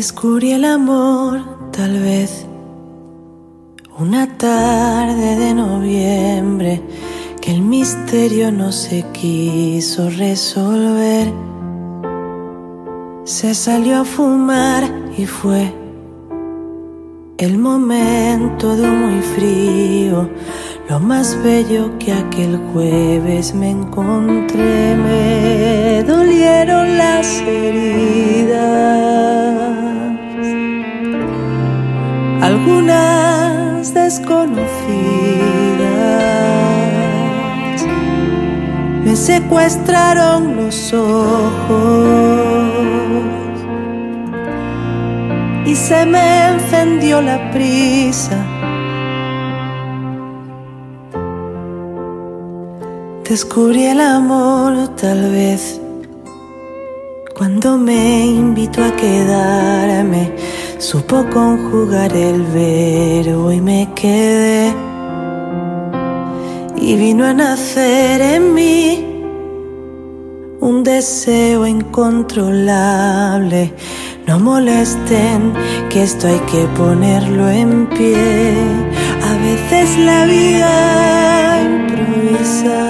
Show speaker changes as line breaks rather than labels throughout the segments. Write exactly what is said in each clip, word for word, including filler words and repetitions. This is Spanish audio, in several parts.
Descubrí el amor, tal vez, una tarde de noviembre, que el misterio no se quiso resolver. Se salió a fumar y fue el momento de un muy frío, lo más bello que aquel jueves me encontré. Me dolieron las heridas, algunas desconocidas. Me secuestraron los ojos y se me encendió la prisa. Descubrí el amor, tal vez, cuando me invitó a quedarme. Supo conjugar el verbo y me quedé. Y vino a nacer en mí un deseo incontrolable. No molesten, que esto hay que ponerlo en pie. A veces la vida improvisa,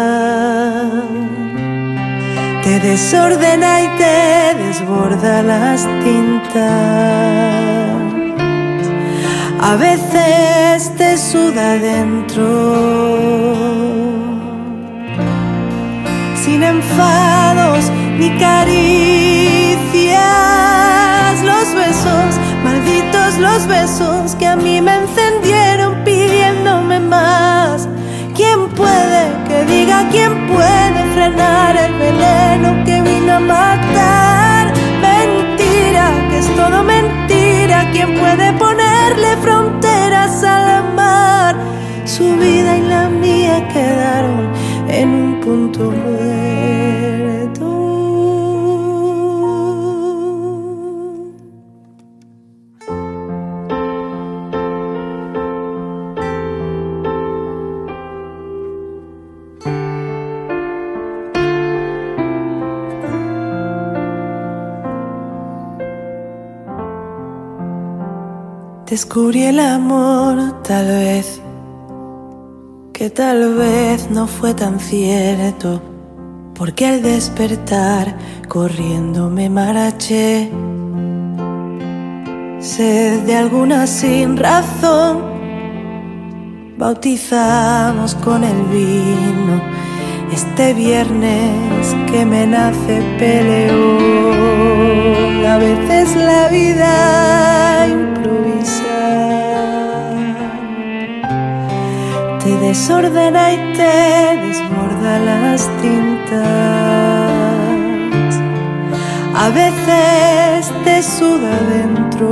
te desordena y te desborda las tintas. A veces te suda dentro, sin enfados ni caricias. Los besos, malditos los besos, que a mí me encendieron pidiéndome más. ¿Quién puede que diga, quién puede frenar el veneno que vino a matar? Mentira, que es todo mentira. ¿Quién puede ponerle fronteras al mar? Su vida y la mía quedaron en un punto muerto. Descubrí el amor, tal vez, que tal vez no fue tan cierto, porque al despertar corriendo me marché. Sed de alguna sin razón, bautizamos con el vino este viernes que me nace peleón. A veces la vida improvisa, te desordena y te desborda las tintas. A veces te suda dentro,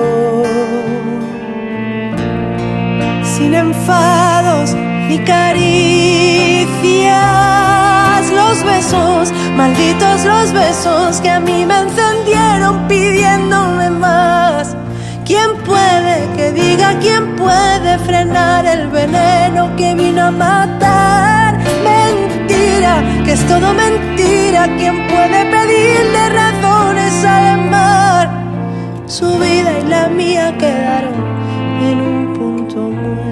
sin enfados ni caricias. Los besos, malditos los besos, que a mí me encendieron pidiéndome más. ¿Quién puede que diga, quién puede frenar el veneno que vino a matar? Mentira, que es todo mentira. ¿Quién puede pedirle razones al mar? Su vida y la mía quedaron en un punto muerto.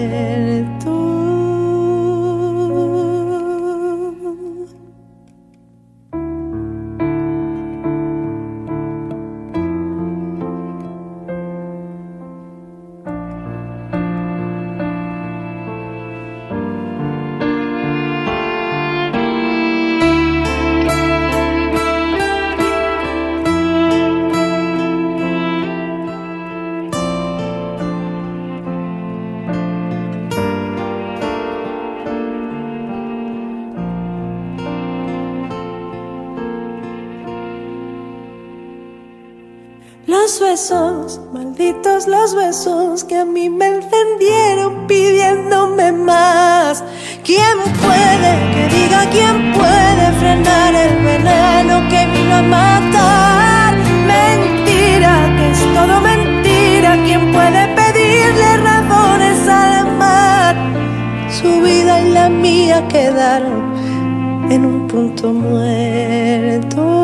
Los besos, malditos los besos, que a mí me encendieron pidiéndome más. ¿Quién puede que diga, quién puede frenar el veneno que vino a matar? Mentira, que es todo mentira. ¿Quién puede pedirle razones al mar? Su vida y la mía quedaron en un punto muerto.